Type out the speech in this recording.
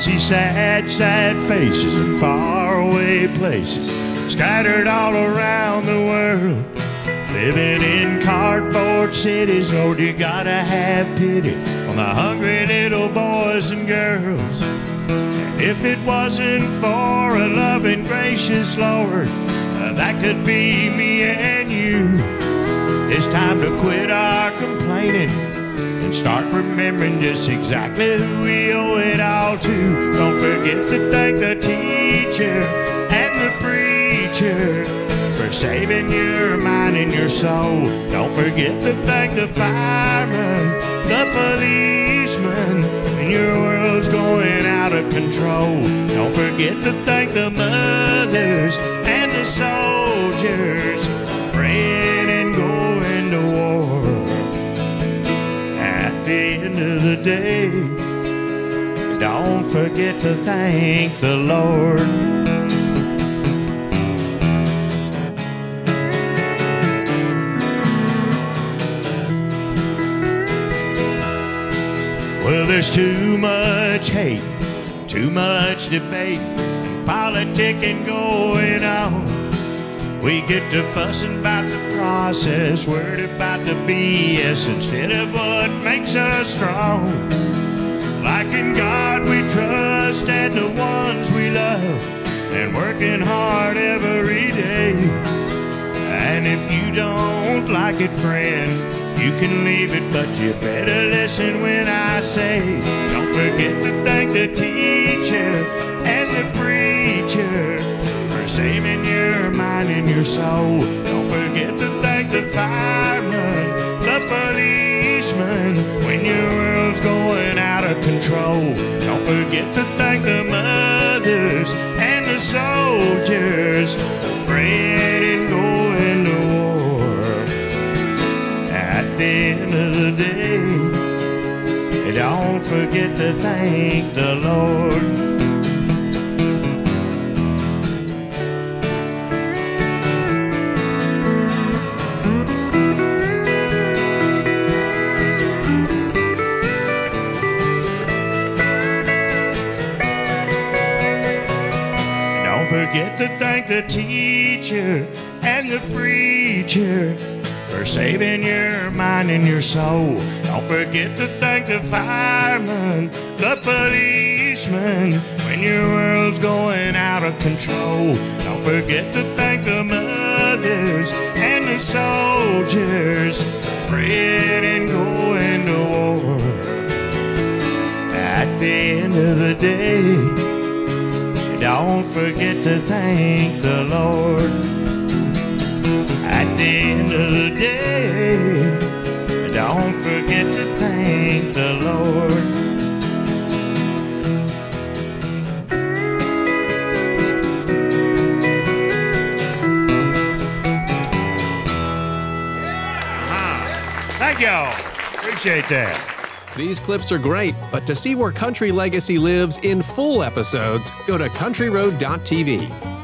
see sad, sad faces in faraway places, scattered all around the world. Living in cardboard cities, Lord, you gotta have pity on the hungry little boys and girls. And if it wasn't for a loving, gracious Lord, that could be me and you. It's time to quit our complaining and start remembering just exactly who we owe it all to. Don't forget to thank the teacher and the preacher for saving your mind and your soul. Don't forget to thank the fireman, the policeman, when your world's going out of control. Don't forget to thank the mothers and the soldiers praying and going to war. At the end of the day, don't forget to thank the Lord. Well, there's too much hate, too much debate, and politicking going on. We get to fussing about the process, worried about the BS instead of what makes us strong. Like in God we trust and the ones we love, and working hard every day. And if you don't like it, friend, you can leave it, but you better listen when I say, don't forget to thank the teacher and the preacher for saving your mind and your soul. Don't forget to thank the fireman, the policeman, when your world's going out of control. Don't forget to thank the mothers and the soldiers praying and going to war. At the end of the day, don't forget to thank the Lord. Forget to thank the teacher and the preacher for saving your mind and your soul. Don't forget to thank the fireman, the policeman, when your world's going out of control. Don't forget to thank the mothers and the soldiers praying and going to war. At the end of the day, don't forget to thank the Lord. At the end of the day, don't forget to thank the Lord. Thank y'all. Appreciate that. These clips are great, but to see where Country Legacy lives in full episodes, go to countryroad.tv.